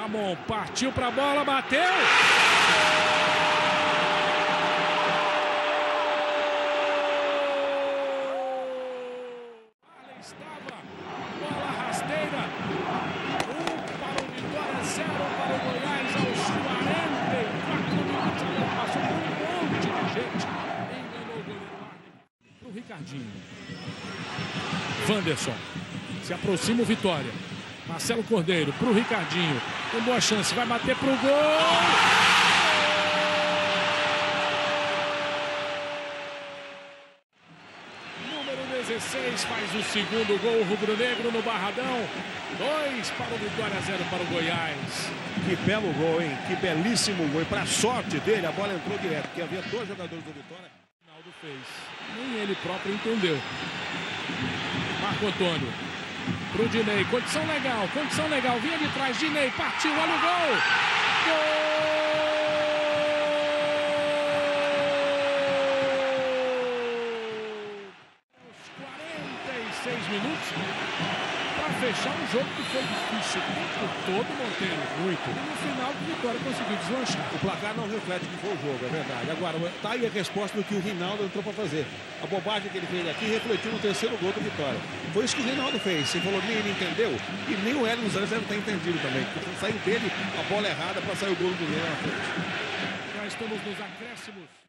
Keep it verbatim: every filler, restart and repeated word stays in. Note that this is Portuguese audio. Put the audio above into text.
Ramon partiu para a bola, bateu! Estava, bola rasteira, um para o Vitória, zero para o Goiás aos quarenta e quatro minutos. Agora passou por um monte de gente. Enganou o goleiro para o Ricardinho. Wanderson, se aproxima o Vitória. Marcelo Cordeiro para o Ricardinho. Tem boa chance, vai bater para o gol. dezesseis faz o segundo gol rubro-negro no Barradão. Dois para o Vitória, zero para o Goiás. Que belo gol, hein? Que belíssimo gol. E para sorte dele, a bola entrou direto, porque havia dois jogadores do Vitória. O Ronaldo fez. Nem ele próprio entendeu. Marco Antônio. Pro Dinei. Condição legal, condição legal. Vinha de trás, Dinei partiu, olha o gol. Gol! seis minutos para fechar um jogo que foi difícil o tempo todo, Monteiro. Muito. E no final o Vitória conseguiu deslanchar. O placar não reflete o que foi o jogo, é verdade. Agora, tá aí a resposta do que o Rinaldo entrou para fazer. A bobagem que ele fez aqui refletiu no terceiro gol do Vitória. Foi isso que o Rinaldo fez. Você falou, nem ele entendeu. E nem o Hélio Zanz deve ter entendido também. Porque saiu dele a bola errada para sair o gol do Guilherme na frente. Já estamos nos acréscimos.